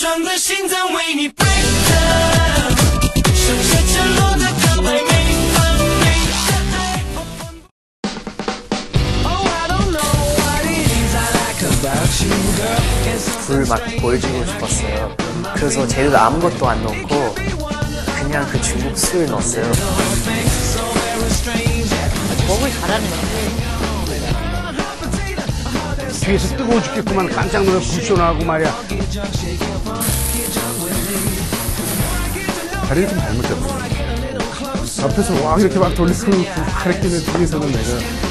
整的心脏为你 break down， 剩下沉落的告白没完没了。Oh I don't know what it is I like about you girl。 불 막 보여주고 싶었어요. 그래서 재료도 아무것도 안 넣고 그냥 그 중국 술 넣었어요. 먹을 잘하는 거지. 뒤에서 뜨거워 죽겠구만. 깜짝 놀라 불쇼나고 말이야. 다리를 좀 잘못 잡고 옆에서 와 이렇게 막 돌리고 가리키는 뒤에서는 내가